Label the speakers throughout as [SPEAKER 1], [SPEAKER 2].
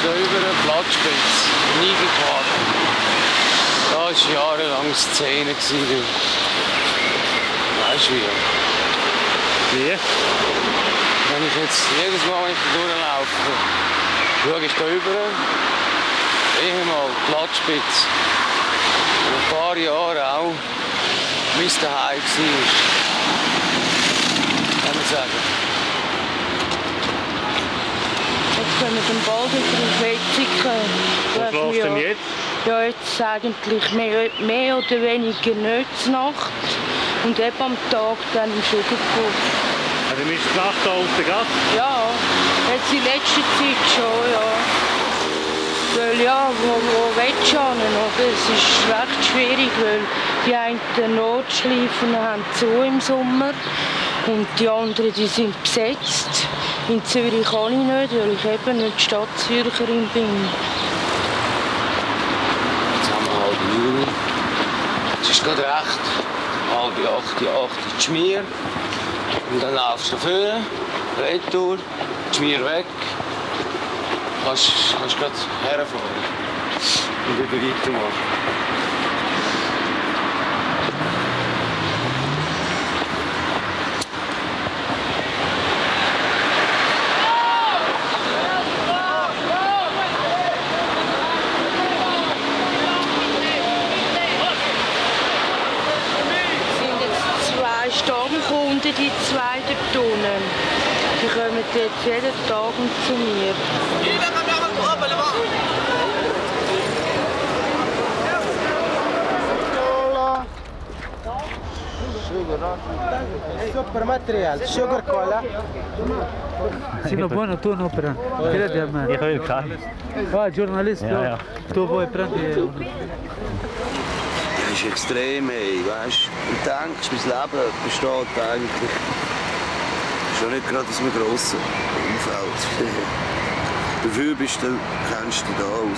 [SPEAKER 1] da über eine Platzspitze, eingefahren. Da war jahrelang Szene. Weißt du wie?
[SPEAKER 2] Wie?
[SPEAKER 1] Wenn ich jetzt jedes Mal, wenn ich da durchlaufe, schaue ich da über, ehemals Platzspitze. Vor ein paar Jahren auch, wie es daheim war. Kann man sagen.
[SPEAKER 3] Jetzt können wir den Ball wieder auf Wetzigen.
[SPEAKER 2] Wo schläfst du denn jetzt?
[SPEAKER 3] Ja, jetzt eigentlich mehr oder weniger nicht Nacht. Und eben am Tag dann im Sugarpuff.
[SPEAKER 2] Also du bist die Nacht hier auf der Gasse?
[SPEAKER 3] Ja, jetzt in letzter Zeit schon, ja. Weil ja, wo willst du hin, oder? Es ist recht schwierig, weil die einen Notschleifen haben zu im Sommer und die anderen die sind besetzt. In Zürich kann ich nicht, weil ich eben nicht Stadtzürcherin bin.
[SPEAKER 1] Jetzt haben wir 7:30. Es ist gerade recht. 7:30, 8 die Schmier. Und dann laufst du vorne, retour, die Schmier weg. Kannst gerade herfahren und wieder weitermachen.
[SPEAKER 3] Stammkunden, die zwei dort unten. Die kommen jetzt jeden Tag zu mir.
[SPEAKER 4] Super material, sugar cola.
[SPEAKER 5] Sì, no, buono, tu no prendi. Credi a me.
[SPEAKER 2] Ich will keinen.
[SPEAKER 5] Ah, giornalista,
[SPEAKER 2] Ja.
[SPEAKER 5] Tu vuoi prendere.
[SPEAKER 6] Das ist extrem, ey, weißt du? Du denkst, mein Leben besteht eigentlich schon nicht gerade aus einem grossen Umfeld. Dafür kennst du dich da aus.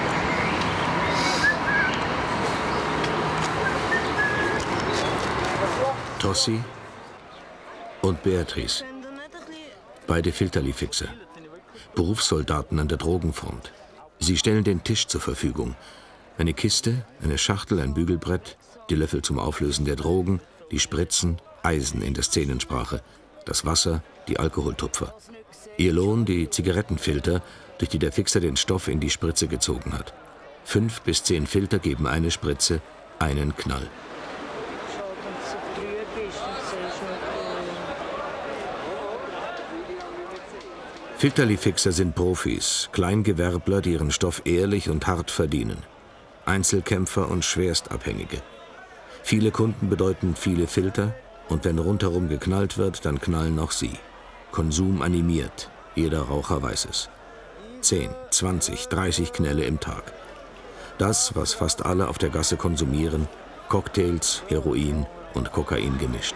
[SPEAKER 7] Tossi und Beatrice. Beide Filterli-Fixer. Berufssoldaten an der Drogenfront. Sie stellen den Tisch zur Verfügung. Eine Kiste, eine Schachtel, ein Bügelbrett, die Löffel zum Auflösen der Drogen, die Spritzen, Eisen in der Szenensprache, das Wasser, die Alkoholtupfer. Ihr Lohn die Zigarettenfilter, durch die der Fixer den Stoff in die Spritze gezogen hat. 5 bis 10 Filter geben eine Spritze, einen Knall. Filterli-Fixer sind Profis, Kleingewerbler, die ihren Stoff ehrlich und hart verdienen. Einzelkämpfer und Schwerstabhängige. Viele Kunden bedeuten viele Filter und wenn rundherum geknallt wird, dann knallen auch sie. Konsum animiert, jeder Raucher weiß es. 10, 20, 30 Knälle im Tag. Das, was fast alle auf der Gasse konsumieren, Cocktails, Heroin und Kokain gemischt.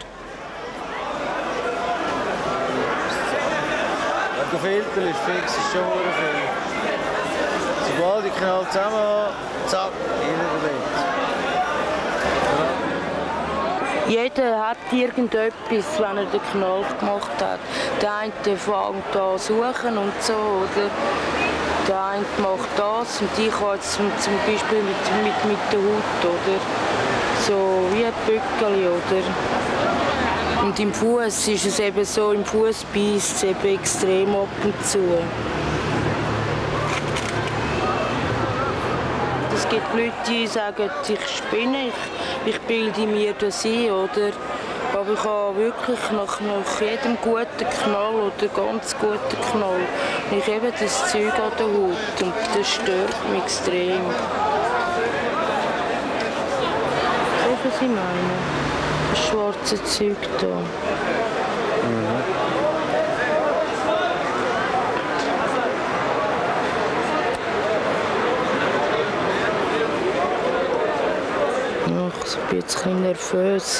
[SPEAKER 4] Der Filter ist fix, ist schon viel. Sobald ich knall zusammen habe, zack, jeder damit.
[SPEAKER 3] Jeder hat irgendetwas, wenn er den Knall gemacht hat. Der eine fängt an zu suchen und so, oder? Der eine macht das und ich habe jetzt zum Beispiel mit der Haut, oder? So wie ein Böckeli, oder? Und im Fuß ist es eben so, im Fuß beißt es eben extrem ab und zu. Es gibt Leute, die sagen, ich spinne, ich bilde mir das ein, oder? Aber ich habe wirklich nach jedem guten Knall oder ganz guten Knall ich eben das Zeug an der Haut und das stört mich extrem. Weißt du, was ich meine? Das schwarze Zeug da. Ich bin jetzt ein bisschen nervös.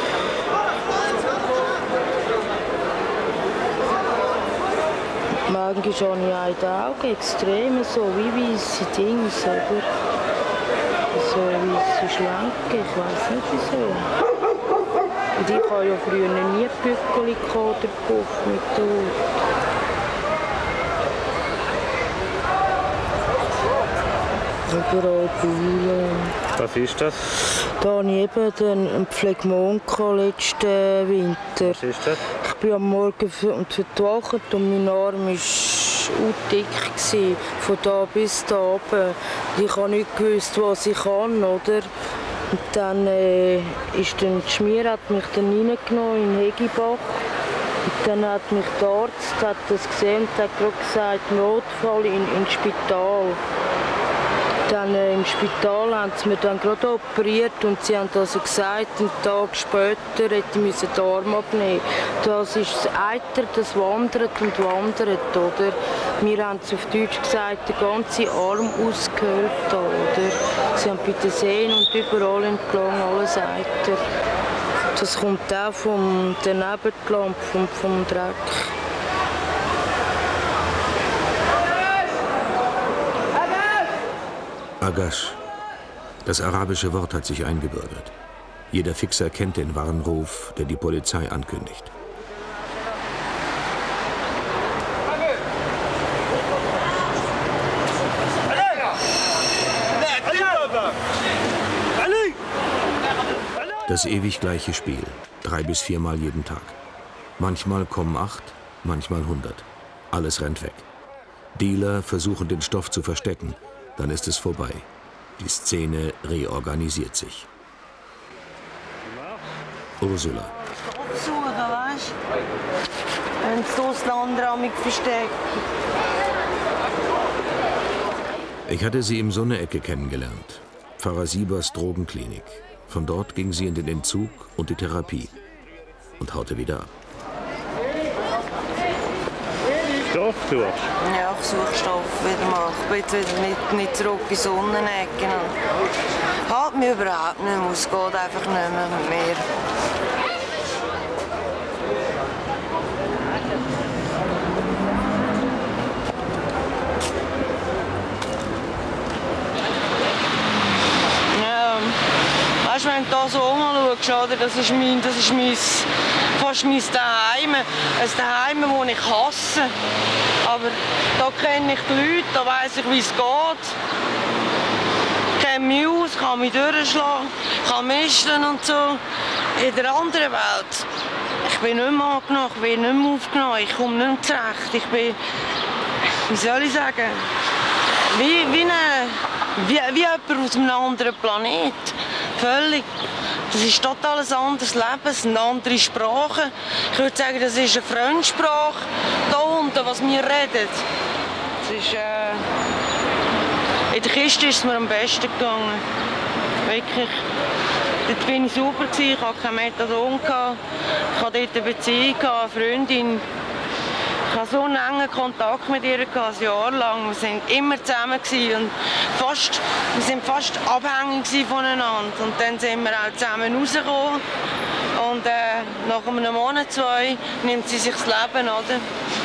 [SPEAKER 3] Manchmal habe ich in den Augen extrem so wie weisse Dinge, oder? So weisse Schlanken, ich weiß nicht wieso. Und ich habe ja früher nie Bückeli oder Puff mit der Haut. überall Bühlen.
[SPEAKER 2] Was ist das?
[SPEAKER 3] Da habe ich eben einen Phlegmon letzten Winter.
[SPEAKER 2] Was ist das?
[SPEAKER 3] Ich bin am Morgen verwacht und mein Arm war dick, von da bis da oben. Ich habe nicht gewusst, was ich kann, oder? Und dann ist die Schmier hat mich dann reingenommen in Hegibach. Und dann hat mich der Arzt das gesehen und hat gerade gesagt, Notfall ins Spital. Dann im Spital haben sie mir dann gerade operiert und sie haben also gesagt, einen Tag später hätte ich den Arm abnehmen. Das ist das Eiter, das wandert und wandert, oder? Wir haben es auf Deutsch gesagt, den ganzen Arm ausgehöhlt, oder? Sie haben bei den Sehnen und überall entlang alles Eiter. Das kommt auch vom Nebengelamp, vom Dreck.
[SPEAKER 7] Agash. Das arabische Wort hat sich eingebürgert. Jeder Fixer kennt den Warnruf, der die Polizei ankündigt. Das ewig gleiche Spiel, 3 bis 4 Mal jeden Tag. Manchmal kommen 8, manchmal 100. Alles rennt weg. Dealer versuchen den Stoff zu verstecken. Dann ist es vorbei. Die Szene reorganisiert sich. Ursula.
[SPEAKER 3] Suchen, weißt du? Wenn das Ausland mich versteckt.
[SPEAKER 7] Ich hatte sie im Sonne-Ecke kennengelernt. Pfarrer Siebers Drogenklinik. Von dort ging sie in den Entzug und die Therapie. Und haute wieder ab.
[SPEAKER 2] Stoff suchst?
[SPEAKER 3] Ja, ich suche Stoff wieder mal. Ich bin jetzt wieder nicht zurück in die Sonnenecke. Halt mich überhaupt nicht mehr, es geht einfach nicht mehr mit mir. Ja, weißt du, wenn du da so umschaust, oder, das ist fast mein Daheim. Ein Daheim, das ich hasse. Aber da kenne ich die Leute, da weiss ich, wie es geht. Ich kenne mich aus, kann mich durchschlagen, kann mischen und so. In der anderen Welt, ich bin nicht mehr angenommen, ich bin nicht mehr aufgenommen, ich komme nicht mehr zurecht. Ich bin, wie soll ich sagen, wie jemand aus einem anderen Planet. Völlig. Das ist total ein anderes Leben, es sind andere Sprachen. Ich würde sagen, das ist eine Fremdsprache. Da unten, was wir reden. Das ist, in der Kiste ist es mir am besten gegangen. Wirklich. Dort war ich super, ich hatte kein Methadon. Ich hatte dort eine Beziehung, eine Freundin. Ich hatte so einen engen Kontakt mit ihr, ein Jahr lang. Wir waren immer zusammen und wir waren fast abhängig voneinander. Und dann sind wir auch zusammen rausgekommen. Und nach einem Monat, 2 nimmt sie sich das Leben, oder?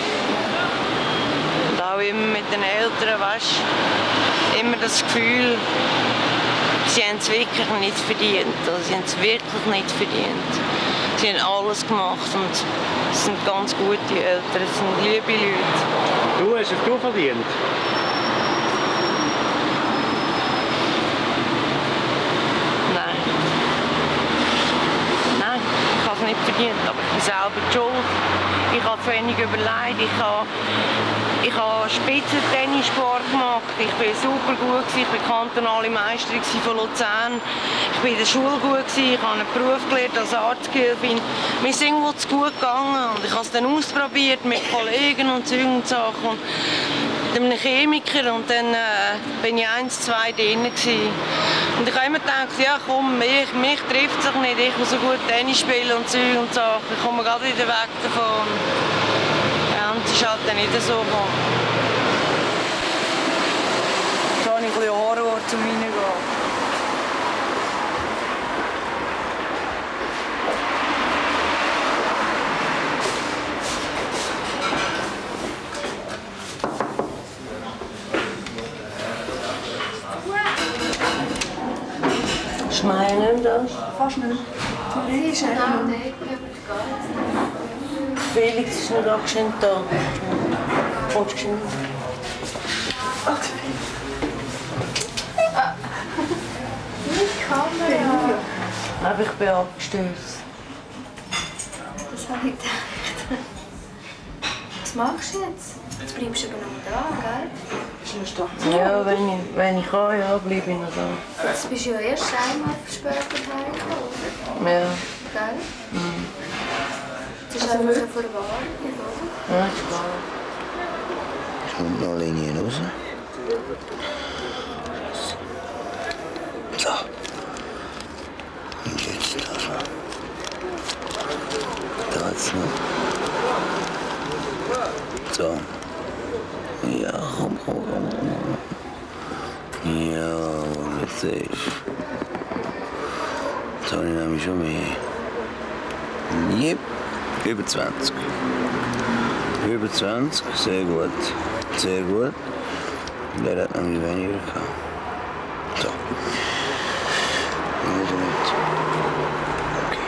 [SPEAKER 3] Und auch immer mit den Eltern, weißt du, immer das Gefühl, sie haben es wirklich nicht verdient. Also, sie haben es wirklich nicht verdient. Sie haben alles gemacht und es sind ganz gute Eltern, es sind liebe Leute.
[SPEAKER 2] Du hast es verdient?
[SPEAKER 3] Nein. Nein, ich habe es nicht verdient, aber ich bin selber schuld. Ich habe zu wenig überlegt. Ich habe Spitzentennissport gemacht. Ich war super gut. Ich war kantonale Meisterin von Luzern. Ich war in der Schule gut. Ich habe einen Beruf gelernt als Arztgehilfin. Mir ist irgendwo zu gut gegangen. Und ich habe es dann ausprobiert mit Kollegen und Zeug und Sachen. Und mit einem Chemiker. Und dann bin ich 1, 2 drin. Und ich habe immer gedacht, ja komm, mich trifft es nicht. Ich will so gut Tennis spielen und Zeug und Sachen. Ich komme gerade wieder weg davon. Ja, und es ist halt dann nicht so gekommen. Da habe ich ein bisschen Horror zum Reingehen. Schmeien nicht da?
[SPEAKER 8] Fast nicht. Nein, ist nicht.
[SPEAKER 3] Felix ist nicht angeschnitten da. Kommst du geschnitten? Aber ich bin abgestürzt.
[SPEAKER 8] Das habe ich gedacht. Was machst du jetzt? Jetzt bleibst du aber noch da, gell?
[SPEAKER 3] Ja, wenn ich kann, ja, bleibe ich noch da.
[SPEAKER 8] Jetzt bist du ja erst einmal verspätet heimgekommen.
[SPEAKER 3] Ja.
[SPEAKER 8] Gell? Das ist einfach eine Verwarnung, oder?
[SPEAKER 3] Ja, ist klar.
[SPEAKER 6] Kommt noch Linien raus. So. Und jetzt da. Da jetzt noch. So. Ja, komm. Ja, jetzt sehe ich. Jetzt habe ich nämlich schon mehr. Yep. Über 20. Über 20, sehr gut. Sehr gut. Der hat nämlich weniger gehabt. So. Also nicht. Okay.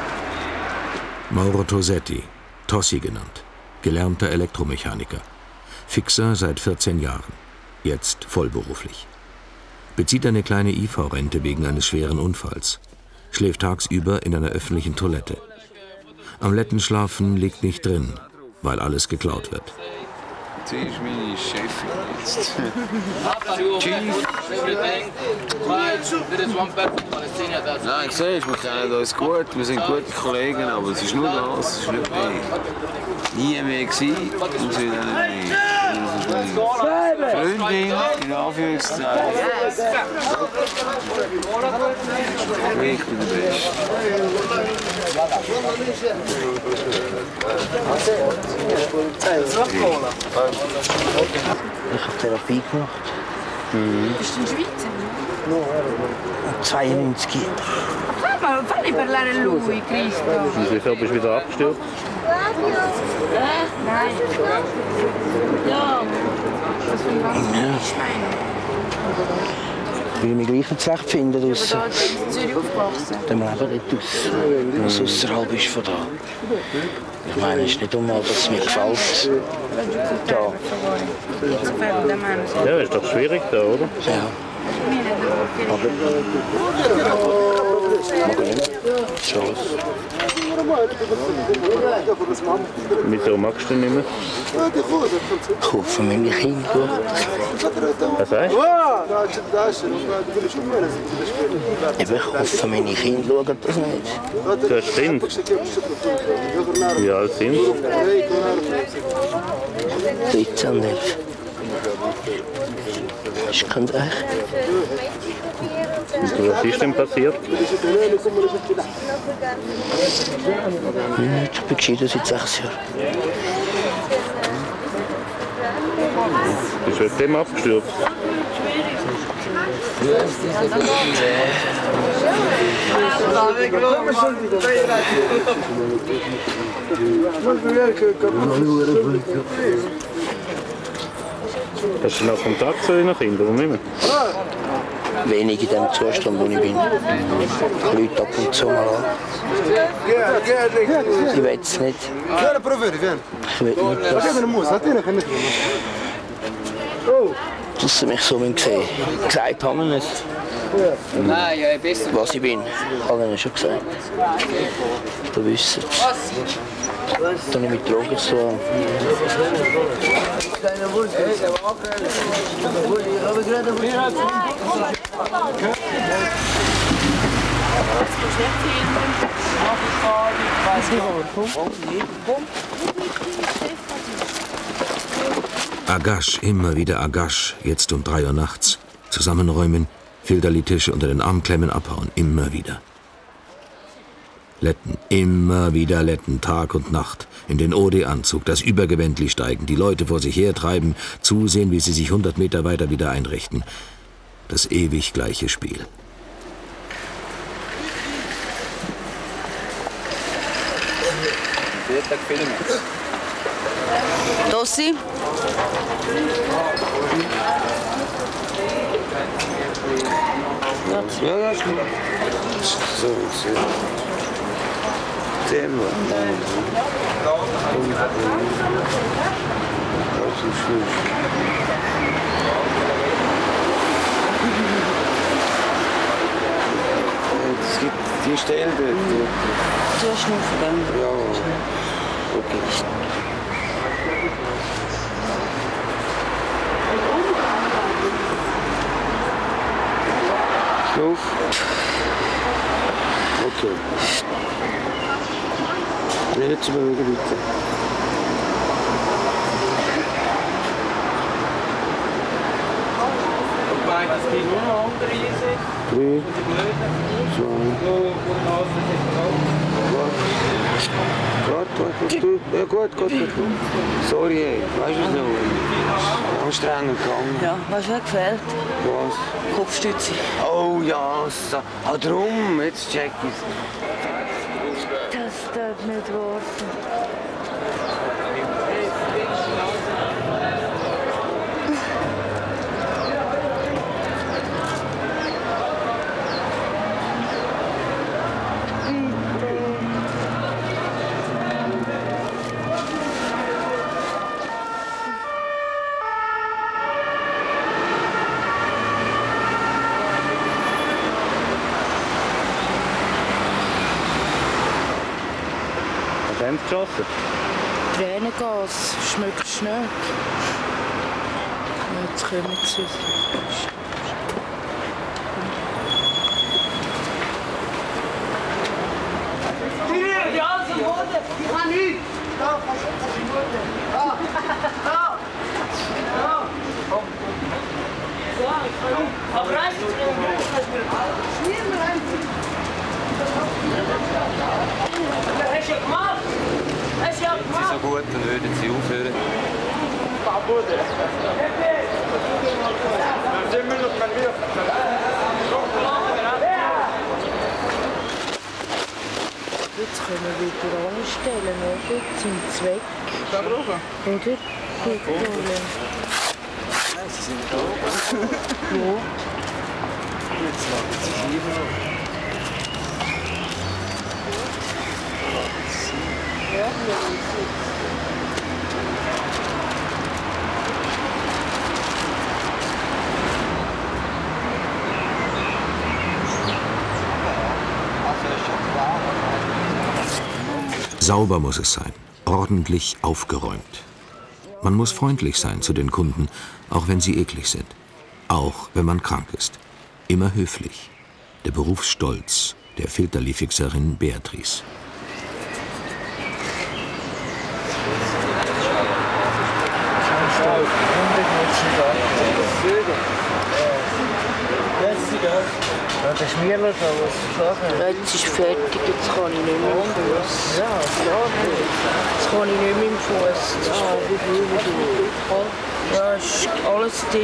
[SPEAKER 7] Mauro Tosetti, Tossi genannt, gelernter Elektromechaniker. Fixer seit 14 Jahren, jetzt vollberuflich. Bezieht eine kleine IV-Rente wegen eines schweren Unfalls. Schläft tagsüber in einer öffentlichen Toilette. Am Lettenschlafen liegt nicht drin, weil alles geklaut wird.
[SPEAKER 1] Sie ist meine Chefin jetzt. Nein, ich sehe, wir kennen uns gut, wir sind gute Kollegen, aber es ist nur das, es ist nicht mehr. Nie mehr gewesen und sie dann nicht mehr. Das ist meine Freundin, in Anführungszeichen. Ich bin der Beste.
[SPEAKER 6] Ich habe Therapie gemacht.
[SPEAKER 9] Bist du in Schweizer?
[SPEAKER 6] 92.
[SPEAKER 9] Falli parlare a lui, Cristo.
[SPEAKER 2] Wieso bist du wieder abgestürzt?
[SPEAKER 9] Nein. Ja. Was für ein ganzes Schwein.
[SPEAKER 6] Weil ich mich gleich nicht schlecht finde.
[SPEAKER 9] Bist du in Zürich aufgewachsen?
[SPEAKER 6] Dann leben dort aus. Was außerhalb ist von da. Ich meine, es ist nicht einmal, dass es mir gefällt. Da.
[SPEAKER 2] Ja, ist doch schwierig da, oder?
[SPEAKER 6] Ja. Aber mag ich nicht. Schon.
[SPEAKER 2] Wieso magst du nicht mehr?
[SPEAKER 6] Ich hoffe, meine Kinder.
[SPEAKER 2] Was sagst du?
[SPEAKER 6] Ich hoffe, meine Kinder schauen das nicht.
[SPEAKER 2] Du hast Kinder. Wie alt sind sie?
[SPEAKER 6] 13 und 11. Das ist ganz echt.
[SPEAKER 2] Was ist denn passiert?
[SPEAKER 6] Ich bin geschieden seit 6 Jahren.
[SPEAKER 2] Bist du wegen dem abgestürzt? Hast du noch Kontakt zu deinen Kindern oder nicht mehr?
[SPEAKER 6] Wenig in dem Zustand, wo ich bin. Ich Leute ab und zu mal an. Ich will es nicht. Ich will nicht, dass sie mich so sehen. Gesagt haben wir nicht. Was ich bin, habe ich ihnen schon gesagt. Du wisst es. Da nehme ich Drogen zu an.
[SPEAKER 7] Agasch, immer wieder Agasch, jetzt um 3 Uhr nachts. Zusammenräumen, Filterli-Tische unter den Armklemmen abhauen, immer wieder. Letten, immer wieder Letten, Tag und Nacht. In den OD-Anzug, das Übergewändli steigen, die Leute vor sich hertreiben, zusehen, wie sie sich 100 Meter weiter wieder einrichten. Das ewig gleiche Spiel.
[SPEAKER 3] Tossi?
[SPEAKER 6] Ja, ja, ist gut. So, so. Sehen wir. Das ist schön. Es gibt
[SPEAKER 1] Die Stelle dort.
[SPEAKER 3] Du hast nur von dem.
[SPEAKER 1] Ja. Okay. Schnuff. Okay. Nicht zu bewegen, bitte. Es gibt nur noch andere Eisen. 3, 2. Gut. Sorry, ey. Weißt du es noch? Anstrengend gegangen.
[SPEAKER 3] Ja, weißt du, was gefällt?
[SPEAKER 1] Was?
[SPEAKER 3] Kopfstütze.
[SPEAKER 1] Oh ja, so. Drum, jetzt check ich's.
[SPEAKER 3] Das darf nicht wahr sein.
[SPEAKER 2] Haben Sie geschossen?
[SPEAKER 3] Tränengas, schmeckt es nicht. Jetzt kommen sie.
[SPEAKER 1] Sie sind so gut, dann würden sie aufhören.
[SPEAKER 3] Jetzt können wir wieder anstellen, oder? Jetzt sind sie weg. Oder? Gut,
[SPEAKER 4] Nein, sie sind da.
[SPEAKER 3] ja.
[SPEAKER 4] Jetzt lassen sie Scheiben noch.
[SPEAKER 3] Ja,
[SPEAKER 7] Sauber muss es sein, ordentlich aufgeräumt. Man muss freundlich sein zu den Kunden, auch wenn sie eklig sind. Auch wenn man krank ist. Immer höflich. Der Berufsstolz der Filterli-Fixerin Beatrice.
[SPEAKER 4] Ja, der Schmierler da, was sagen.
[SPEAKER 3] jetzt ist fertig, jetzt kann ich nicht mehr im Fuß.
[SPEAKER 4] Ja, klar.
[SPEAKER 3] Jetzt kann ich nicht mehr im Fuß. Wie viel ja, ist alles dick.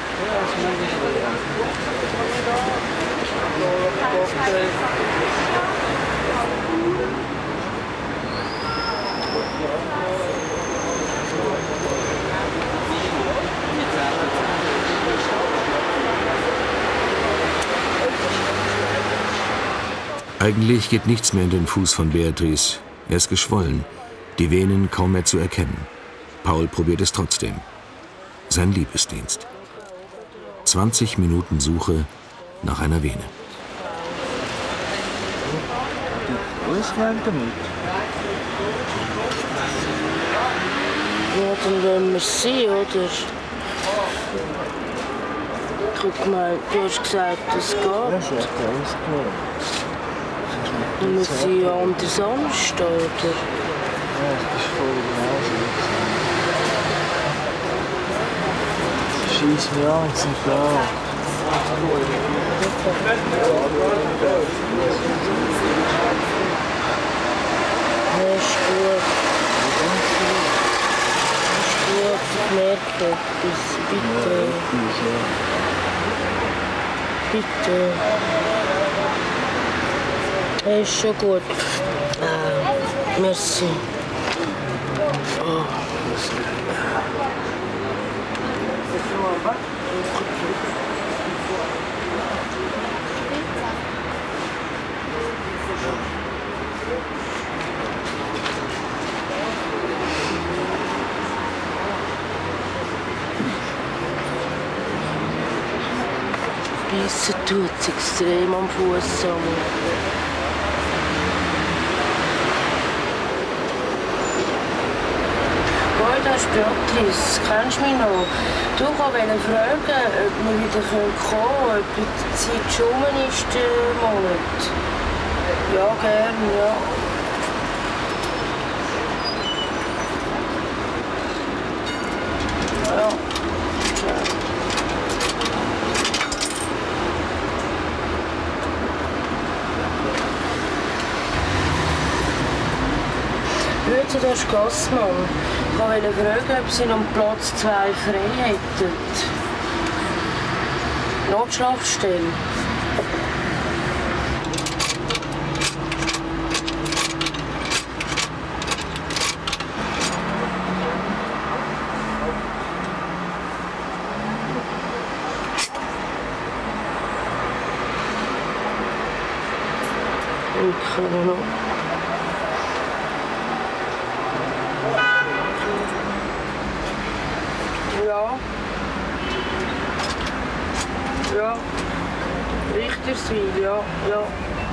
[SPEAKER 7] Eigentlich geht nichts mehr in den Fuß von Beatrice. Er ist geschwollen, die Venen kaum mehr zu erkennen. Paul probiert es trotzdem. Sein Liebesdienst. 20 Minuten Suche nach einer Vene.
[SPEAKER 4] Was meint damit?
[SPEAKER 3] Ja, dann wollen wir es sehen, oder? Guck mal, du hast gesagt, es geht.
[SPEAKER 4] Ja, ist echt alles klar.
[SPEAKER 3] Dann muss sie ja anders anstehen, oder?
[SPEAKER 4] Ja, das ist voll genauso. Schieß mich an, sind klar.
[SPEAKER 3] Ja, ist gut. Ist gut, ich merke etwas. Bitte. Bitte. Ja, ist schon gut. Merci. Oh. Beißen tut es extrem am Fuß. das ist Beatrice. Kennst du mich noch? Du wolltest fragen, ob wir wieder kommen können, ob die Zeit schon rum ist, der Monat. Ja, gerne, ja. Ja. Grüezi, das ist Gassmann. Ich wollte fragen, ob Sie noch Platz 2 frei hätten. Notschlafstelle. Okay, noch. Ja. Ja. Richterswil, ja. Ja.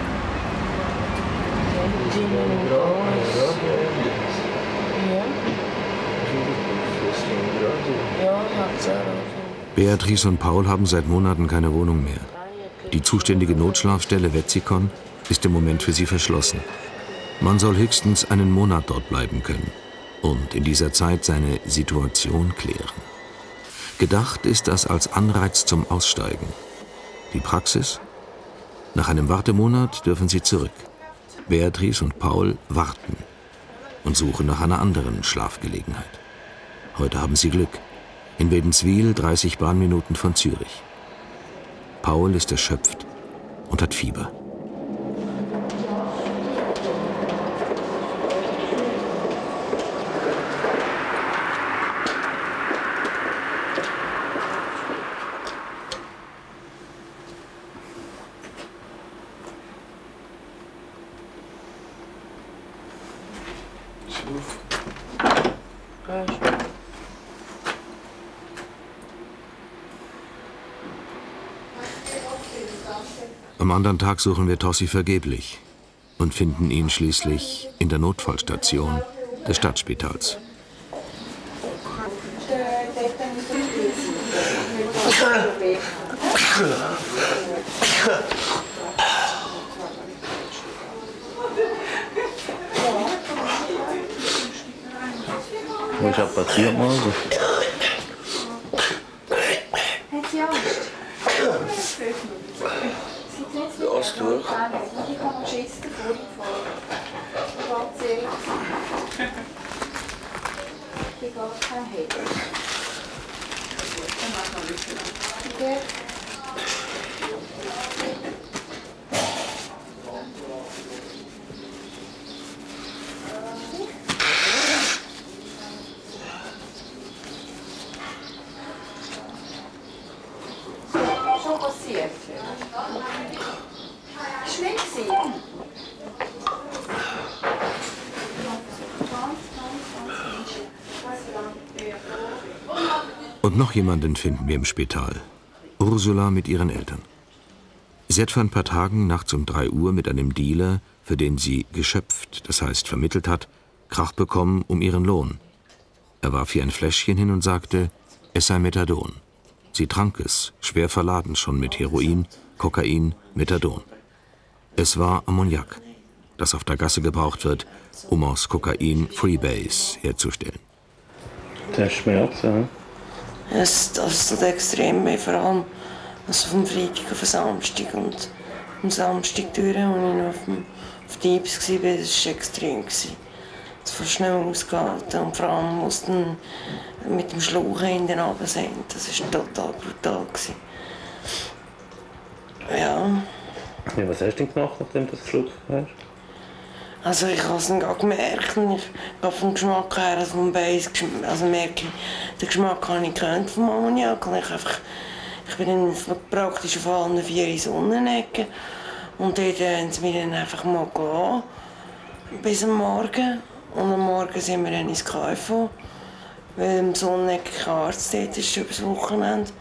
[SPEAKER 7] Beatrice und Paul haben seit Monaten keine Wohnung mehr. Die zuständige Notschlafstelle Wetzikon ist im Moment für sie verschlossen. Man soll höchstens einen Monat dort bleiben können und in dieser Zeit seine Situation klären. Gedacht ist das als Anreiz zum Aussteigen. Die Praxis? Nach einem Wartemonat dürfen sie zurück. Beatrice und Paul warten und suchen nach einer anderen Schlafgelegenheit. Heute haben sie Glück. In Wädenswil, 30 Bahnminuten von Zürich. Paul ist erschöpft und hat Fieber. Am anderen Tag suchen wir Tossi vergeblich und finden ihn schließlich in der Notfallstation des Stadtspitals.
[SPEAKER 2] Was ist passiert, Mann?
[SPEAKER 8] Hat sie Angst?
[SPEAKER 6] Lass durch.
[SPEAKER 8] Ich habe Schiss davor gefahren. Ganz ehrlich. Ich gehe kein Head. Schon passiert. Schlimm gewesen.
[SPEAKER 7] Und noch jemanden finden wir im Spital. Ursula mit ihren Eltern. Sie hat vor ein paar Tagen nachts um 3 Uhr mit einem Dealer, für den sie geschöpft, das heißt vermittelt hat, Krach bekommen um ihren Lohn. Er warf ihr ein Fläschchen hin und sagte, es sei Methadon. Sie trank es, schwer verladen schon mit Heroin, Kokain, Methadon. Es war Ammoniak, das auf der Gasse gebraucht wird, um aus Kokain Freebase herzustellen.
[SPEAKER 2] Der Schmerz, ja.
[SPEAKER 3] Es tut extrem weh, vor allem also vom Freitag auf den Samstag. Und am Samstag durch, als ich noch auf die Ibs war, das war extrem. Es war schnell ausgehalten und vor allem mussten mit dem Schlauch hinten runtersenken. Das war total brutal. Ja.
[SPEAKER 2] Ja, was hast du denn gemacht, nachdem du das geschluckt hast?
[SPEAKER 3] Also ich habe es dann gemerkt, ich habe vom Geschmack her, also vom Beiß, also merke den Geschmack habe ich gekannt vom Ammoniak. Ich bin dann praktisch auf allen 4 Sonnenecken und dort haben sie mir dann einfach mal gehen, bis am Morgen. Und am Morgen sind wir dann ins KV, weil im Sonneneck kein Arzt dort ist über das Wochenende.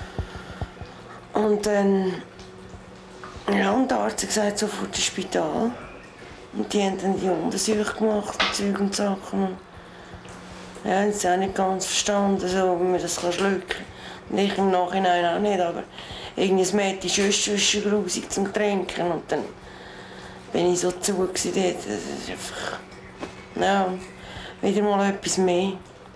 [SPEAKER 3] Und dann, ja, und der Arzt hat gesagt, sofort ins Spital. Und die haben dann die Untersuchung gemacht und Zeug und Sachen.
[SPEAKER 10] Ja, das habe ich nicht ganz verstanden, so, wie man das schlucken kann. Und ich im Nachhinein auch nicht, aber irgendwas Mädchen ist schon grusig zum Trinken. Und dann bin ich so zu gewesen dort. Das ist einfach, ja, wieder mal etwas mehr.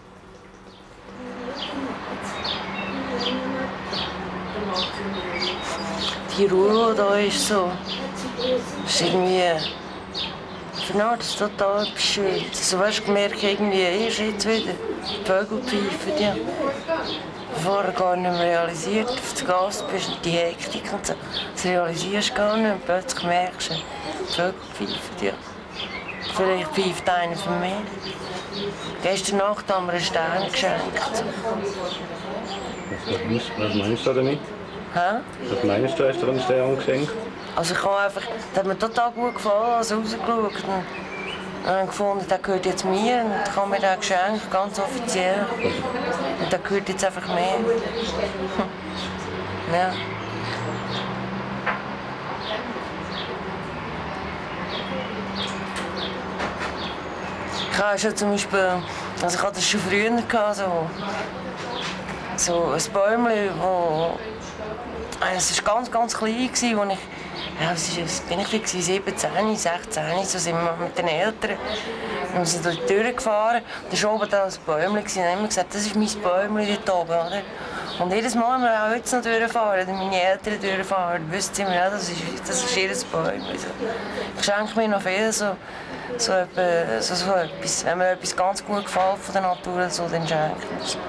[SPEAKER 10] Die Ruhe, die da ist so, ist irgendwie, genau, das ist total etwas Schönes. Also, weißt, ich merke irgendwie, erst jetzt wieder, die Vögel pfeifen, ja. Vorher gar nicht mehr realisiert, auf das Gas bist und die Hektik und so. Das realisierst du gar nicht und plötzlich merkst du, die Vögel pfeifen, ja. Vielleicht pfeift einer von mir. Gestern Nacht haben wir einen Stern geschenkt.
[SPEAKER 2] Was meinst du damit?
[SPEAKER 10] Hä?
[SPEAKER 2] Was meinst du, hast du einen Stern geschenkt?
[SPEAKER 10] Also ich habe einfach, das hat mir total gut gefallen, also rausgeschaut. Und habe gefunden, der gehört jetzt mir und ich habe mir den geschenkt, ganz offiziell. Und der gehört jetzt einfach mir. Ja. Ich habe schon zum Beispiel, also ich hatte das schon früher gehabt, so ein Bäumchen, wo es war ganz klein, wo ich, ja, was bin ich, 17, 16, so sind wir mit den Eltern. Wir sind durch die Tür gefahren, da war oben ein Bäumchen und haben immer gesagt, das ist mein Bäumchen dort oben, oder? Und jedes Mal, wenn wir auch heute noch durchfahren, oder meine Eltern durchfahren, wüssten sie mir, ja, das ist ihr Bäumchen. Ich schenke mir noch viel so etwas. Wenn mir etwas ganz gut gefällt von der Natur, so, dann schenke ich es.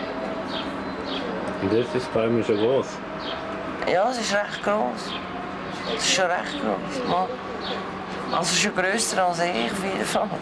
[SPEAKER 2] Und jetzt ist das Bäumchen schon groß?
[SPEAKER 10] Ja, es ist recht groß. Es ist schon recht groß. Also schon grösser als ich, auf jeden Fall.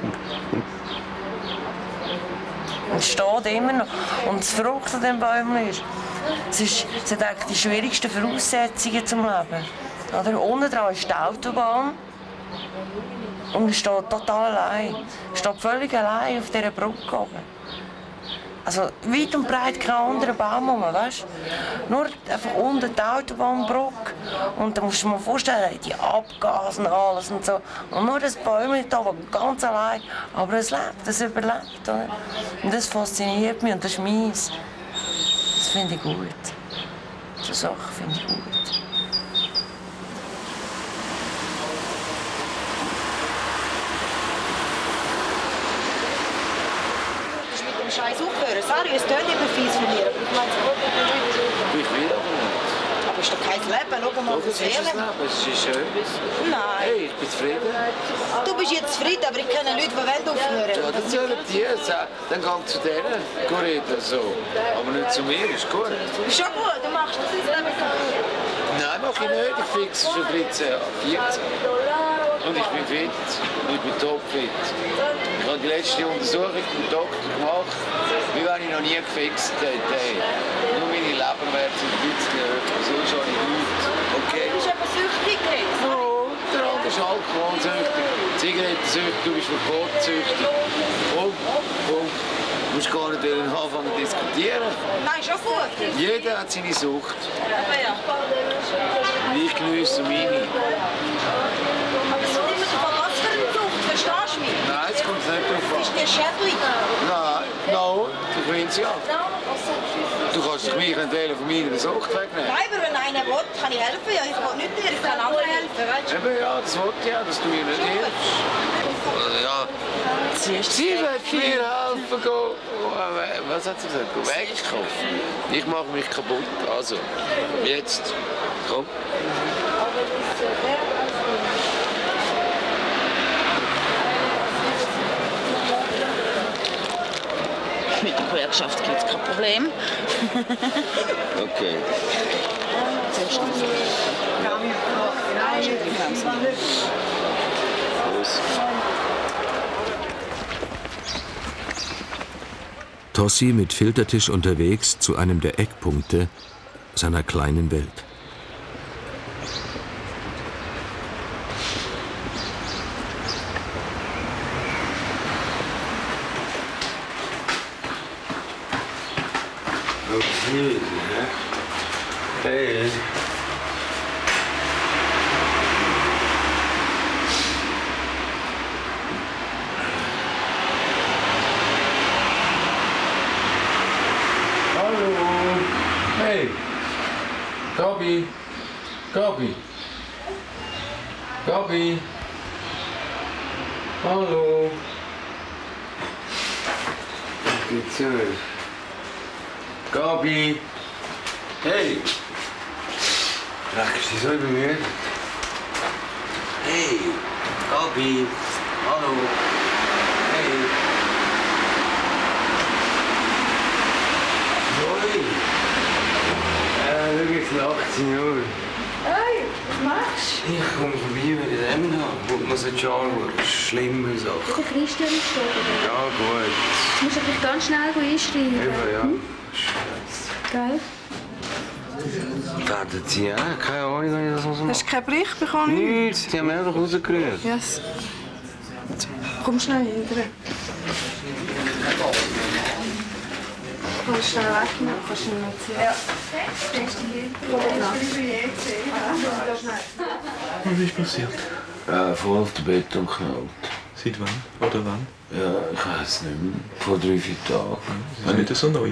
[SPEAKER 10] Und es steht immer noch. Und das Frucht an diesem Bäumchen ist, es hat eigentlich die schwierigsten Voraussetzungen zum Leben. Oder? Unten dran ist die Autobahn. Und es steht total allein. Es steht völlig allein auf dieser Brücke oben. Also weit und breit kein anderer Baum rum, weißt du? Nur einfach unten die Autobahnbrücke. Und da musst du dir mal vorstellen, die Abgase und alles und so. Und nur das Bäumchen da oben, ganz allein. Aber es lebt, es überlebt. Oder? Und das fasziniert mich und das ist meins. Das finde ich gut. So Sachen finde ich gut.
[SPEAKER 11] Scheiß aufhören. Sorry, es tönt immer fies von mir, aber ich meine es gut mit den Leuten.
[SPEAKER 1] Ich will aber nicht.
[SPEAKER 11] Aber es ist doch kein Leben, schau mal das
[SPEAKER 1] Leben. Es ist schön.
[SPEAKER 11] Nein.
[SPEAKER 1] Hey, ich bin zufrieden.
[SPEAKER 11] Du bist jetzt zufrieden, aber ich kenne Leute, die wollen aufhören.
[SPEAKER 1] Ja, das sollen die sagen. Dann geh zu denen, geh reden so. Aber nicht zu mir, ist gut.
[SPEAKER 11] Ist schon gut, du machst das jetzt nicht.
[SPEAKER 1] Nein, mach ich nicht. Ich fixe schon 13, 14. Und ich bin fit. Und ich bin topfit. Ich habe die letzte Untersuchung beim Doktor gemacht, wie wenn ich noch nie gefixt hätte. Nur meine Leberwerte sind ein bisschen höher, sonst habe ich nichts. Okay?
[SPEAKER 11] Du bist aber süchtig jetzt.
[SPEAKER 1] Ja, der andere ist alkoholsüchtig, zigarettensüchtig, du bist verbotsüchtig. Komm. Du musst gar nicht anfangen zu diskutieren.
[SPEAKER 11] Nein, schon gut.
[SPEAKER 1] Jeder hat seine Sucht.
[SPEAKER 11] Aber ja.
[SPEAKER 1] Und ich geniesse meine.
[SPEAKER 11] Aber es kommt immer davon, was für eine Sucht, verstehst du mich?
[SPEAKER 1] Nein, es kommt nicht drauf an.
[SPEAKER 11] Ist dir schädlich?
[SPEAKER 1] Nein, ich will sie ja. Du kannst dich mich nicht von meiner Sucht wegnehmen.
[SPEAKER 11] Nein, aber wenn einer will, kann ich helfen. Ja, ich will nicht dir, ich kann anderen helfen. Weißt du?
[SPEAKER 1] Eben ja, das wollte ich ja, dass du mir nicht hilfst. Ja. Sie wird mir helfen, was hat sie gesagt? Wegkaufen. Ich mache mich kaputt. Also, jetzt. Komm.
[SPEAKER 11] Mit der Gewerkschaft gibt es kein Problem.
[SPEAKER 1] Okay. Los.
[SPEAKER 7] Tossi mit Filtertisch unterwegs zu einem der Eckpunkte seiner kleinen Welt.
[SPEAKER 1] Hey. Hey! Gabi! Gabi! Gabi! Hallo! Geht's ja nicht? Gabi! Hey! Ist die so übermüdet? Hey! Gabi! Hallo! Hey! Hoi! Schau, jetzt lacht sie nur.
[SPEAKER 8] Hey, was machst du?
[SPEAKER 1] Ich komme vorbei, wenn ich den habe. Und man sollte schon anschauen. Das ist schlimme Sache.
[SPEAKER 8] Der Christian ist da.
[SPEAKER 1] Ja, gut.
[SPEAKER 8] Du musst einfach ganz schnell einschreiben.
[SPEAKER 1] Eben, ja.
[SPEAKER 8] Scheiße. Geil.
[SPEAKER 1] Werden sie auch? Keine Ahnung, wie ich das machen muss.
[SPEAKER 9] Hast du keinen Bericht bekommen?
[SPEAKER 1] Nichts, die haben mich einfach rausgerührt.
[SPEAKER 9] Yes. Komm schnell hinterher.
[SPEAKER 8] Kannst du schnell weg, kannst du nicht sehen. Ja.
[SPEAKER 2] Was ist passiert?
[SPEAKER 1] Voll auf den Beton geknallt.
[SPEAKER 2] Seit wann? Oder wann?
[SPEAKER 1] Ja, ich weiß es nicht mehr. Vor 3-4 Tagen.
[SPEAKER 2] Das ist nicht so neu.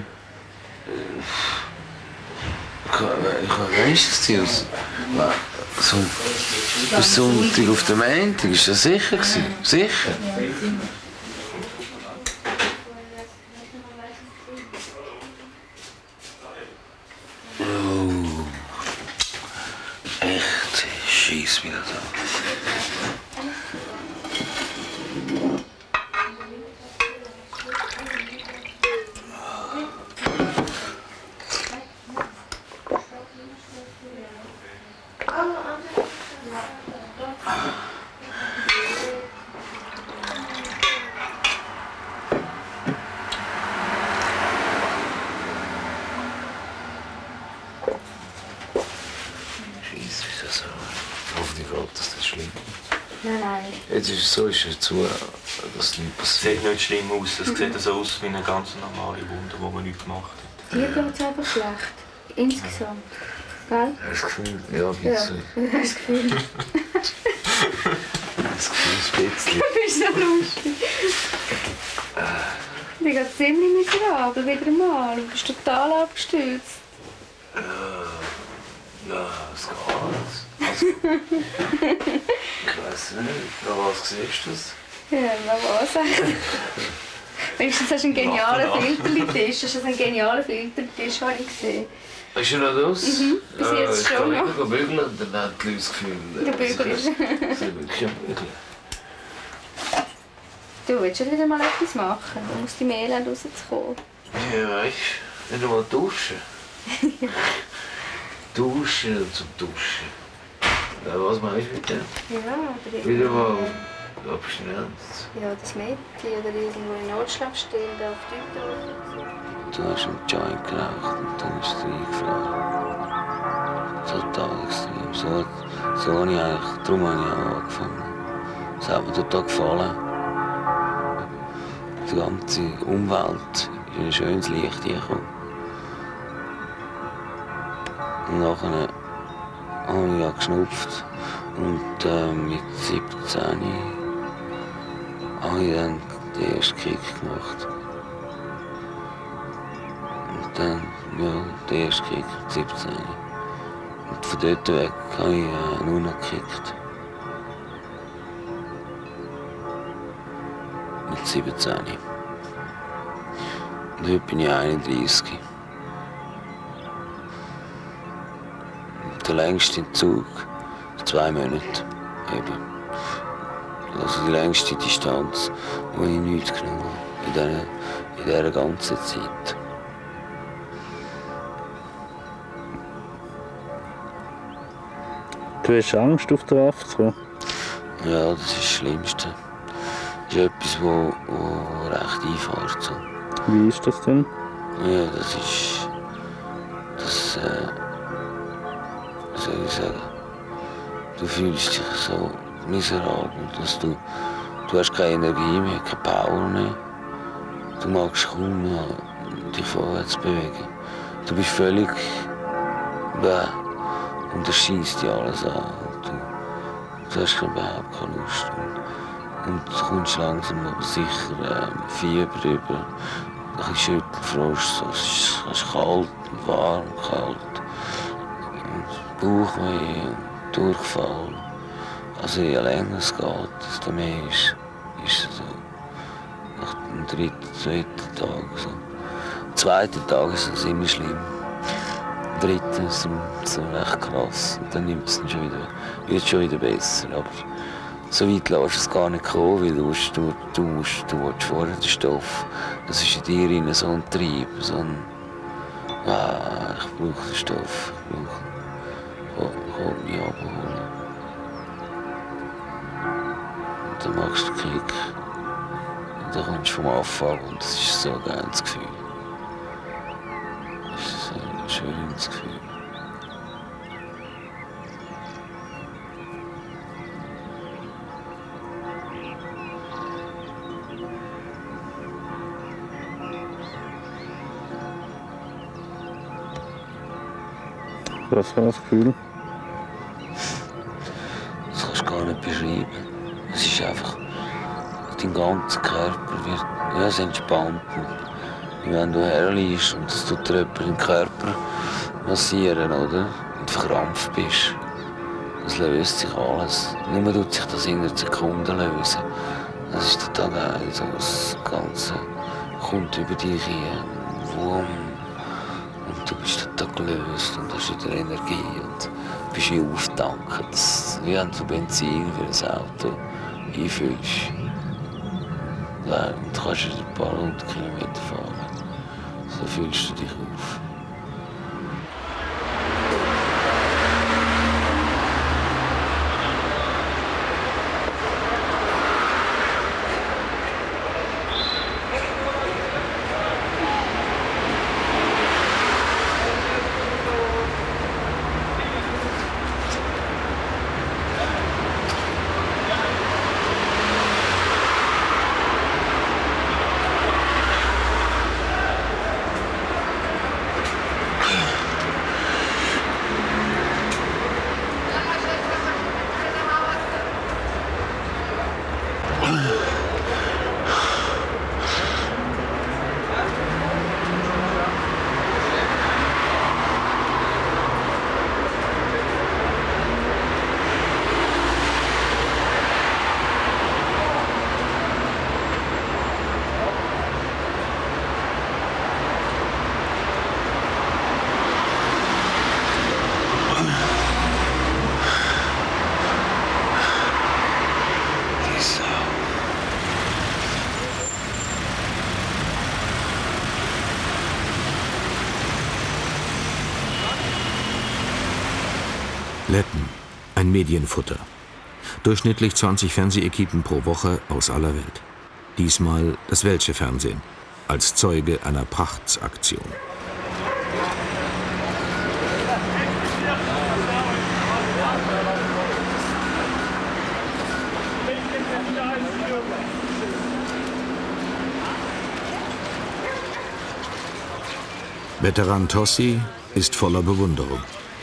[SPEAKER 1] Wann ist das gewesen? So, bis Sonntag auf den Montag, ist das sicher gewesen? Sicher? Oh, echt Scheiß wieder da. Jetzt ist es so, ist es zu, dass nichts passiert.
[SPEAKER 2] Sieht nicht schlimm aus. Es sieht so aus wie eine ganz normale Wunde, die man nicht gemacht hat.
[SPEAKER 8] Dir geht es einfach schlecht. Insgesamt. Gell?
[SPEAKER 1] Hast du das Gefühl? Ja, ein bisschen.
[SPEAKER 8] Ja, du hast das Gefühl.
[SPEAKER 1] Das Gefühl ein bisschen.
[SPEAKER 8] Du bist so lustig. Dir geht es ziemlich miserabel, wieder mal. Du bist total abgestürzt.
[SPEAKER 1] Ja, es geht. Ich weiß nicht, an was siehst du das?
[SPEAKER 8] Ja, na was eigentlich? Wenigstens hast du einen genialen Filtertisch. Hast du einen genialen Filtertisch, habe ich gesehen.
[SPEAKER 1] Ist er noch das?
[SPEAKER 8] Mhm, bis jetzt schon noch.
[SPEAKER 1] Ich kann bügeln, dann hat die Leute das Gefühl.
[SPEAKER 8] Du bügelst.
[SPEAKER 1] Sie wirklich am Bügeln.
[SPEAKER 8] Du willst schon wieder mal etwas machen. Du musst die Elend rauszukommen.
[SPEAKER 1] Ja, weißt du, wenn du mal duschen. Duschen und zum Duschen. Ja, was meinst du mit dem?
[SPEAKER 8] Ja,
[SPEAKER 1] wieder mal abschnell.
[SPEAKER 8] Ja, das Mädchen oder irgendwo in Notschlafstelle auf die
[SPEAKER 1] Du hast einen Joint geraucht und dann ist es reingeflogen. Total extrem. So habe ich eigentlich, darum habe ich auch angefangen. Es hat mir total gefallen. Die ganze Umwelt ist in ein schönes Licht gekommen. Und nachher habe ich ja geschnupft und mit 17 habe ich dann den ersten Kick gemacht. Und dann, ja, den ersten Kick mit 17. Und von dort weg habe ich nur noch gekickt. Mit 17. Und heute bin ich 31. Der längste Entzug 2 Monate. Eben. Also die längste Distanz, die ich nichts genommen habe in dieser ganzen Zeit.
[SPEAKER 2] Du hast Angst, auf der Waffe zu kommen?
[SPEAKER 1] Ja, das ist das Schlimmste. Das ist etwas, das recht einfährt. So.
[SPEAKER 2] Wie ist das denn?
[SPEAKER 1] Ja, das ist... Das, wie soll ich sagen? Du fühlst dich so miserabel, dass du hast keine Energie mehr, keine Power mehr. Du magst kaum mehr dich vorwärts bewegen. Du bist völlig bäh und das schießt dir alles an. Du hast überhaupt keine Lust. Und du kommst langsam aber sicher Fieber über. ein bisschen Schüttelfrost, es ist kalt und warm, kalt. Bauchweh und Durchfall. Also je länger es geht, desto mehr ist es so. Nach dem zweiten Tag. So. Am zweiten Tag ist es immer schlimm. Am dritten ist es recht krass. Und dann nimmt es schon wieder, wird es schon wieder besser. Aber so weit lässt es gar nicht kommen, weil du willst vorher den Stoff. Das ist in dir rein so ein Trieb, so ein ich brauche den Stoff, ich will mich abholen. Und dann machst du den Kick. Und dann kommst du vom Anfang und das ist so ein geiles Gefühl. Das ist ein schönes Gefühl.
[SPEAKER 12] Was für ein Gefühl?
[SPEAKER 1] Das kannst du gar nicht beschreiben. Es ist einfach, dein ganzer Körper wird es entspannt. Und wenn du herliegst und es tut dir jemand im Körper massieren, oder? Und verkrampft bist, das löst sich alles. Nur tut sich das in einer Sekunde lösen. Das ist total geil. So das Ganze kommt über dich hin. Wum. Und du bist total gelöst und hast wieder Energie und bist wie auftanken. Das wie wenn du Benzin für ein Auto einfüllst. Ja, und du kannst ein paar 100 Kilometer fahren. So fühlst du dich auf.
[SPEAKER 7] Letten, ein Medienfutter. Durchschnittlich 20 Fernsehequipen pro Woche aus aller Welt. Diesmal das welsche Fernsehen, als Zeuge einer Prachtsaktion. Veteran Tossi ist voller Bewunderung.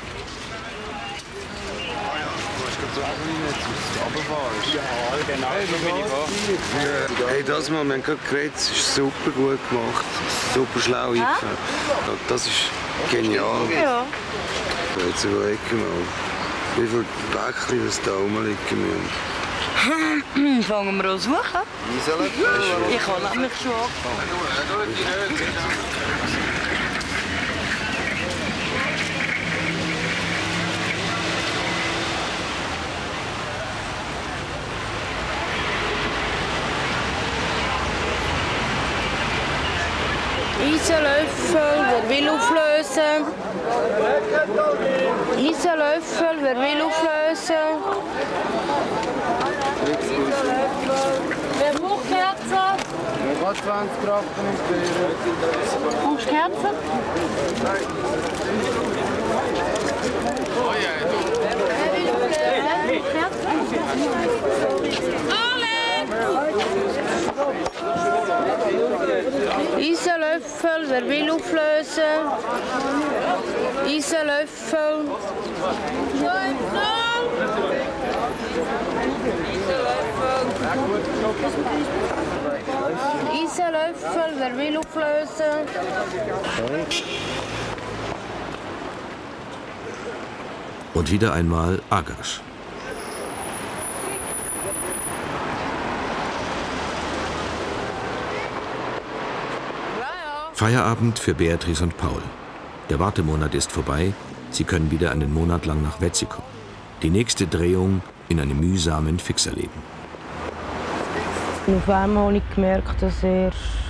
[SPEAKER 1] Hey, das Mal, wir haben gerade geredet, es ist super gut gemacht, super schlau eingefallen. Das ist genial.
[SPEAKER 3] Ja.
[SPEAKER 1] Jetzt überlegen wir mal, wie viele Päckchen da rumliegen müssen.
[SPEAKER 3] Fangen wir an zu suchen. Ich habe nämlich schon angefangen. Eisenlöffel, wer will auflösen? Eisenlöffel, wer will auflösen? Wer braucht Kerzen?
[SPEAKER 4] Ich habe 20 Grafen im Bier.
[SPEAKER 3] Brauchst du Kerzen?
[SPEAKER 4] Oh ja, du.
[SPEAKER 3] Wer will auflösen? Kerzen? Eisenlöffel, wer will auflösen? Eisenlöffel. Eisenlöffel, wer will auflösen?
[SPEAKER 7] Und wieder einmal Agasch. Feierabend für Beatrice und Paul. Der Wartemonat ist vorbei. Sie können wieder einen Monat lang nach Wetzikon. Die nächste Drehung in einem mühsamen Fixerleben.
[SPEAKER 3] Auf einmal habe ich gemerkt, dass er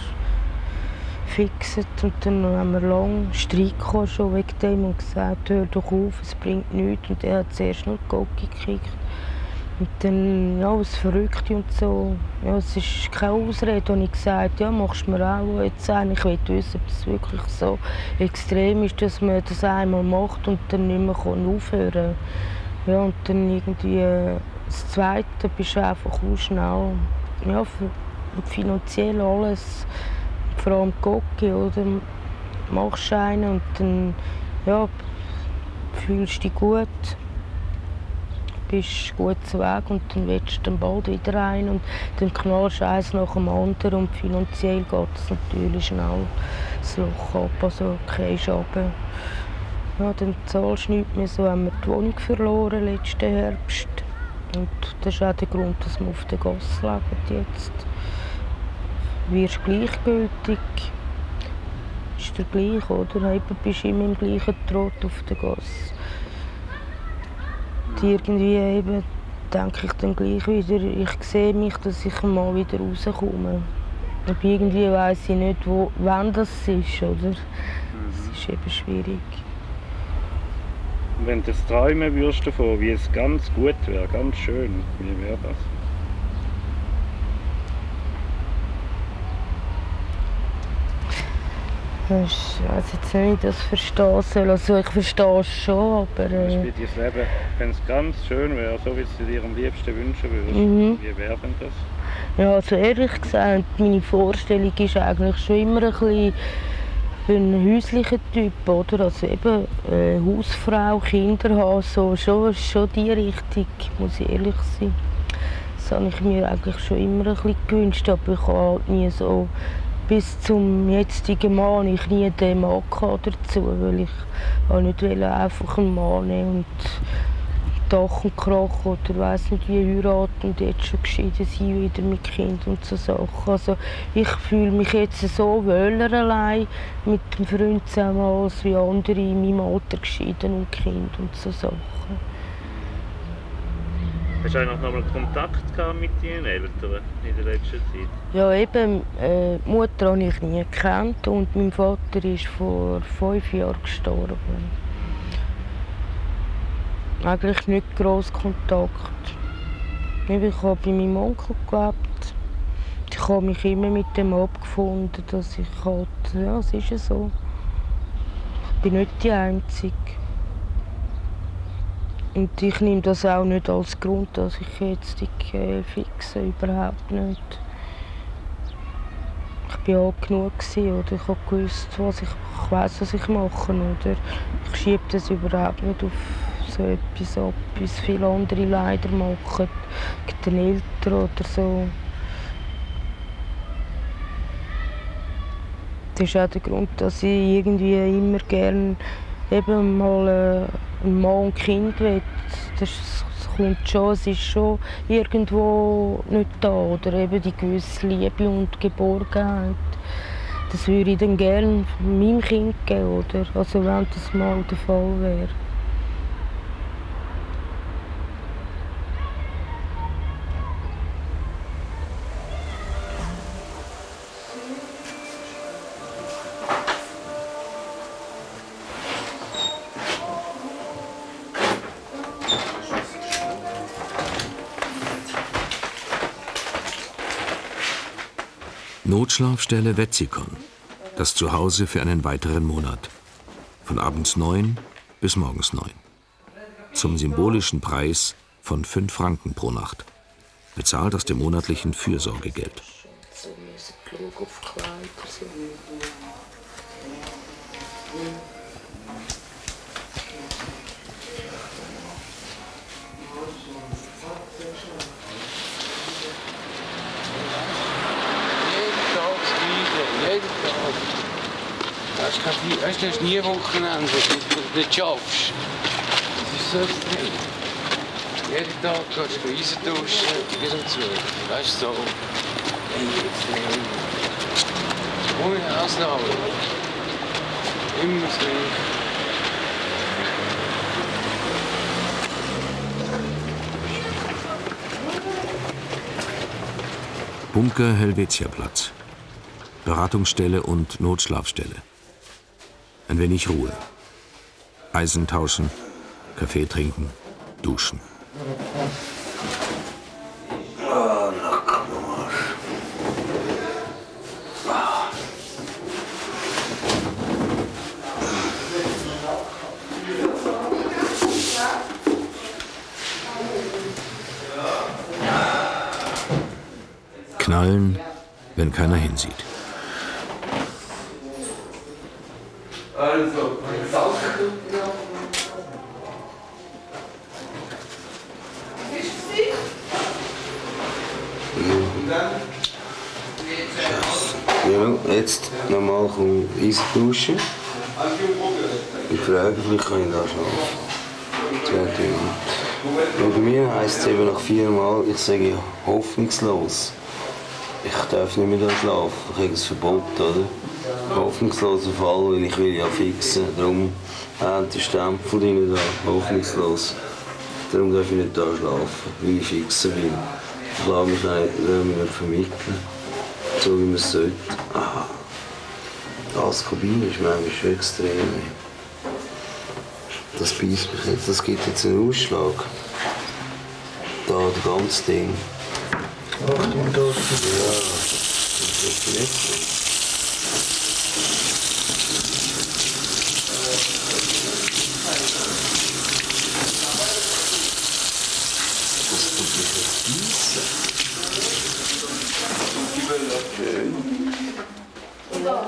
[SPEAKER 3] fixet. Und dann haben wir lange Streit gehabt, schon wegen dem und gesagt, hör doch auf, es bringt nichts. Und er hat zuerst nur die Gocki gekriegt. Und dann, ja, das Verrückte und so. Ja, es ist keine Ausrede. Und ich gesagt, ja, machst du mir auch jetzt ein. Ich will wissen, ob es wirklich so extrem ist, dass man das einmal macht und dann nicht mehr aufhören kann. Ja, und dann irgendwie das Zweite bist du einfach auch schnell, ja, finanziell alles, vor allem Gocki, oder? Machst du einen und dann, ja, fühlst du dich gut. Bist gut zu Weg und dann willst du dann bald wieder rein und dann knallst du eins nach dem anderen und finanziell geht es natürlich schnell das Loch ab, also gehst runter. Ja, dann zahlst du nichts mehr, so haben wir die Wohnung verloren letzten Herbst und das ist auch der Grund, dass wir auf der Gasse leben jetzt. Du wirst gleichgültig, ist der gleich, oder? Eben bist du immer im gleichen Trott auf der Gasse. Irgendwie eben denke ich dann gleich wieder, ich sehe mich, dass ich mal wieder rauskomme. Aber irgendwie weiss ich nicht, wann das ist, oder? Das ist eben schwierig.
[SPEAKER 12] Wenn du jetzt träumen würdest davon, wie es ganz gut wäre, ganz schön, wie wäre das?
[SPEAKER 3] Ich weiß jetzt nicht, wie ich das verstehen soll. Also ich verstehe es schon, aber...
[SPEAKER 12] Zum Beispiel dein Leben, wenn es ganz schön wäre, so wie du es dir am liebsten wünschen würdest, wie wäre denn das?
[SPEAKER 3] Ja, also ehrlich gesagt, meine Vorstellung ist eigentlich schon immer ein bisschen ein häuslicher Typ, oder? Also eben Hausfrau, Kinder haben, so, schon die Richtung, muss ich ehrlich sein. Das habe ich mir eigentlich schon immer ein bisschen gewünscht, aber ich habe halt nie so... Bis zum jetzigen Mann ich nie den Mann dazu, weil ich nicht einfach einen Mann nehmen und Dach und Krach oder weiss nicht wie heiraten und jetzt schon geschieden sein wieder mit Kind und so Sachen. Also ich fühle mich jetzt so wohler allein mit dem Freund zusammen als wie andere in meinem Alter geschieden und Kind und so Sachen.
[SPEAKER 12] Hast du eigentlich noch mal Kontakt mit deinen Eltern in der letzten Zeit?
[SPEAKER 3] Ja, eben, die Mutter habe ich nie gekannt und mein Vater ist vor 5 Jahren gestorben. Eigentlich nicht gross Kontakt. Ich habe bei meinem Onkel gelebt. Ich habe mich immer mit dem abgefunden, dass ich halt, ja, es ist ja so. Ich bin nicht die Einzige. Und ich nehme das auch nicht als Grund, dass ich jetzt fixe, überhaupt nicht. Ich war alt genug, oder ich habe gewusst, ich weiss, was ich mache. Oder ich schiebe das überhaupt nicht auf so etwas ab, wie es viele andere leider machen, gegen den Eltern oder so. Das ist auch der Grund, dass ich irgendwie immer gerne eben mal ein Mann und Kind will. Das kommt schon, es ist schon irgendwo nicht da, oder eben die gewisse Liebe und Geborgenheit. Das würde ich dann gerne meinem Kind geben, oder? Also wenn das mal der Fall wäre.
[SPEAKER 7] Notschlafstelle Wetzikon. Das Zuhause für einen weiteren Monat. Von abends 9 bis morgens 9. Zum symbolischen Preis von 5 Franken pro Nacht. Bezahlt aus dem monatlichen Fürsorgegeld.
[SPEAKER 1] weißt du, hast nie Wochenende, wo du nicht schaffst. Das ist so extrem. Jeden Tag gehst du Eisen duschen, bis um 12. Weißt du, so. Ohne Ausnahme. Immer das Gleiche.
[SPEAKER 7] Bunker Helvetiaplatz. Beratungsstelle und Notschlafstelle. Ein wenig Ruhe. Eisen tauschen, Kaffee trinken, duschen. Knallen, wenn keiner hinsieht.
[SPEAKER 1] Also,
[SPEAKER 6] ja, jetzt nochmal Eis duschen. Ich frage, vielleicht kann ich da schlafen. Bei mir heisst es eben nach 4 Mal, ich sage hoffnungslos. Ich darf nicht mehr da schlafen, ich habe ein Verbot, oder? Hoffnungsloser Fall, weil ich will ja fixen. Darum haben die Stempel drin da, hoffnungslos. Darum darf ich nicht da schlafen, weil ich fixen will. Ich lasse mich nicht vermitteln, so wie man es sollte. Aha. Das Kabine ist manchmal schon extrem. Das beißt mich nicht, das gibt jetzt einen Ausschlag. Da, das ganze Ding.
[SPEAKER 4] Achtung, da.
[SPEAKER 6] Ja, das ist nicht. Das tut mich jetzt beißen. Schön. Ja,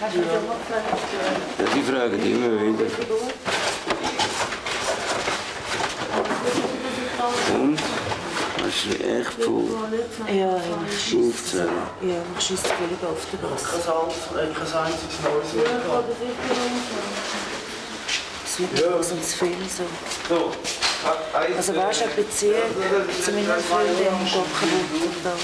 [SPEAKER 6] die fragen immer wieder. Und? Hast du echt voll?
[SPEAKER 3] Ja, ich schieße.
[SPEAKER 6] Aufzählen?
[SPEAKER 3] Ja, ich schieße völlig auf den Gas.
[SPEAKER 4] Kein einziges neues mehr.
[SPEAKER 3] Es wird sonst viel so. Also weißt du, eine Beziehung zu meinen Freunden geht kaputt.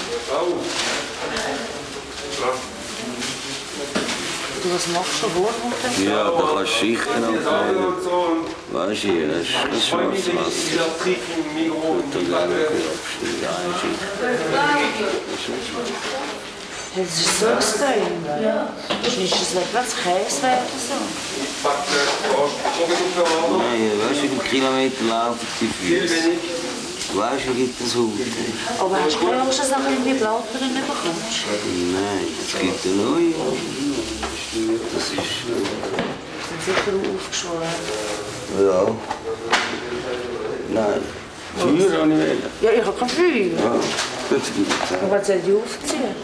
[SPEAKER 3] Du, was machst du? Wohnmobil?
[SPEAKER 6] Ja, da kannst du Schichten abnehmen. Weißt du, hier, das ist schwarzes Wasser. Und dann gehen wir abstellen, eine Schicht.
[SPEAKER 3] Das ist so extrem. Ja. Ist das nicht was Käse oder so?
[SPEAKER 6] Nein, weißt du, wie viele Kilometer laufen die Füße? Weißt du, wie gibt es Haut?
[SPEAKER 3] Aber hast du keine Angst, dass du noch irgendwie Blattern bekommst?
[SPEAKER 6] Nein, es gibt eine neue. Das ist...
[SPEAKER 3] Sind sicher aufgeschwollen.
[SPEAKER 6] Ja. Nein. Feuer habe ich wählen.
[SPEAKER 3] Ja, ich habe kein Feuer.
[SPEAKER 6] Ja, das gibt es.
[SPEAKER 3] Aber was soll ich aufziehen?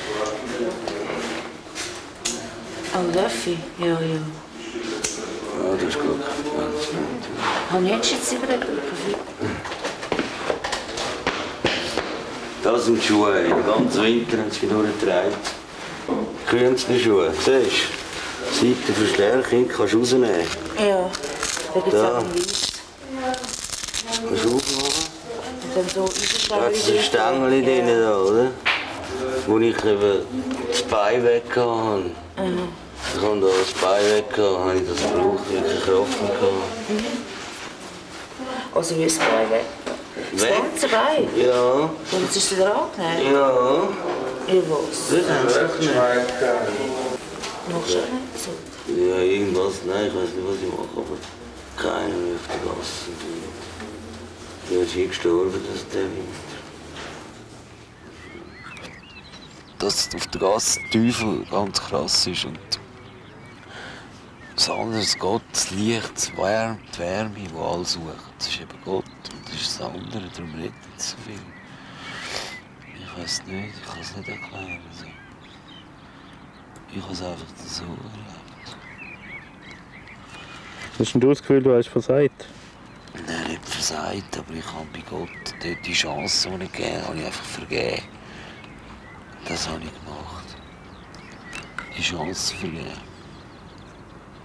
[SPEAKER 3] Oh, Löffel? Ja, ja.
[SPEAKER 6] Ja, das ist gut.
[SPEAKER 3] Habe ich jetzt Zigaretten?
[SPEAKER 6] Das sind die Schuhe. Den ganzen Winter haben sie durchgetragen. Kühlste Schuhe. Siehst du? Seitenverstärkung kannst du rausnehmen.
[SPEAKER 3] Ja, da gibt es
[SPEAKER 6] Da.
[SPEAKER 3] auch einen Weiss.
[SPEAKER 6] Kannst du aufmachen?
[SPEAKER 3] Und dann so
[SPEAKER 6] Da hat es ein Stängel drin, da, oder? Wo ich eben das Bein weg hatte. Ich habe da das Bein weg, habe ich das gebraucht, weil ich keine Kraft mehr hatte.
[SPEAKER 3] Also wie ist das Bein weg? Das
[SPEAKER 6] Weg?
[SPEAKER 3] ganze Bein?
[SPEAKER 6] Ja.
[SPEAKER 3] Und jetzt ist es wieder angenehm?
[SPEAKER 6] Ja.
[SPEAKER 3] Ja, was?
[SPEAKER 6] Das haben sie doch nicht.
[SPEAKER 3] Machst du auch nicht so?
[SPEAKER 6] Ja, irgendwas, nein, ich weiß nicht, was ich mache, aber keiner mehr auf der Gasse. Der ist hier gestorben, der Winter. Dass auf der Gasse der Teufel ganz krass ist und das andere ist Gott, das Licht, die Wärme, die alle suchen. Das ist eben Gott und das ist das andere, darum redet es so viel. Ich weiß nicht, ich kann es nicht erklären. Also, ich habe es einfach so erlebt.
[SPEAKER 12] Hast du das Gefühl, du hast versagt?
[SPEAKER 6] Nein, nicht versagt, aber ich habe bei Gott die Chance, die ich gegeben habe, ich einfach vergeben. Das habe ich gemacht. Die Chance vergeben.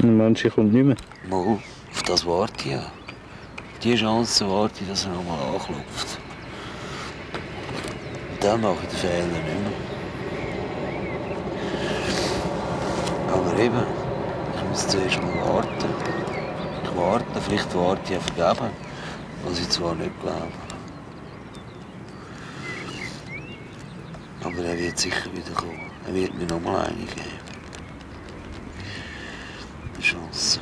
[SPEAKER 12] Und manche kommt nicht mehr.
[SPEAKER 6] Mal, auf das warte ich ja. Die Chance warte ich, dass er nochmal anklopft. Dann mache ich den Fehler nicht mehr. Aber eben, ich muss zuerst mal warten. Ich warte, vielleicht warte ich auf vergeben, was ich zwar nicht glaube. Aber er wird sicher wieder kommen. Er wird mir nochmal eine geben. Eine Chance.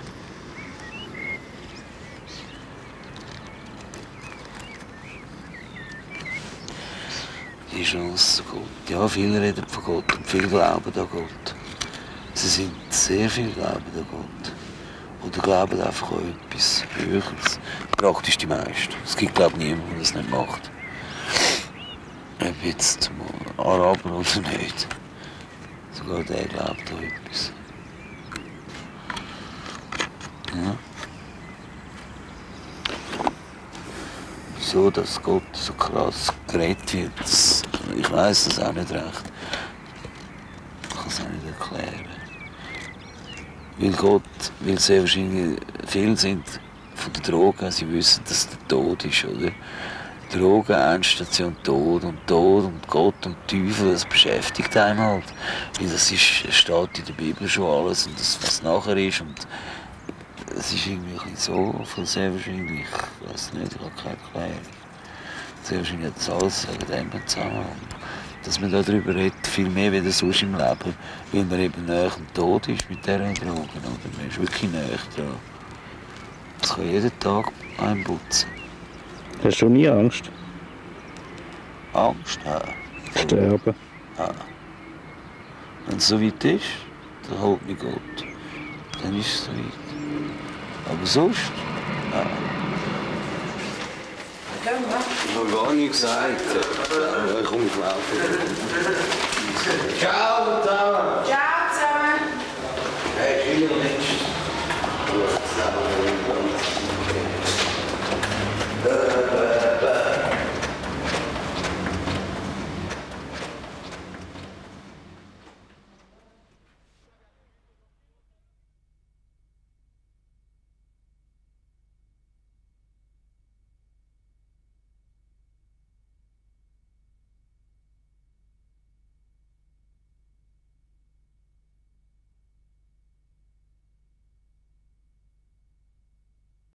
[SPEAKER 6] Die Chance Gott. Ja, viele reden von Gott und viele glauben an Gott. Sie sind sehr viel glauben an Gott. Oder glauben einfach an etwas Höheres. Praktisch die meisten. Es gibt, glaube ich, niemanden, der das nicht macht. Ob jetzt Araber oder nicht. Sogar der glaubt an etwas. Ja. So, dass Gott so krass geredet wird, ich weiß das auch nicht recht. Ich kann es auch nicht erklären. Weil sehr wahrscheinlich viele sind von den Drogen, sie wissen, dass der Tod ist, oder? Drogen, Endstation, Tod und Gott und Teufel, das beschäftigt einen halt. Weil das steht in der Bibel schon alles und das, was nachher ist. Und es ist irgendwie so viel sehr wahrscheinlich, ich weiß nicht, ich habe keine Erklärung. Sehr wahrscheinlich hat das alles wegen dem zusammen. Dass man darüber redet, viel mehr als sonst im Leben, weil man eben näher am Tod ist mit dieser Drogen. Oder man ist wirklich näher dran. Das kann jeden Tag einputzen.
[SPEAKER 12] Hast du nie Angst?
[SPEAKER 6] Angst? Ja.
[SPEAKER 12] Sterben?
[SPEAKER 6] Ja. Wenn es so weit ist, dann holt mich Gott. Dann ist es so weit. Aber sonst? Ja. Ich habe gar nichts gesagt. Ich komme laufen. Ciao zusammen!
[SPEAKER 1] Ciao zusammen!
[SPEAKER 6] Hey,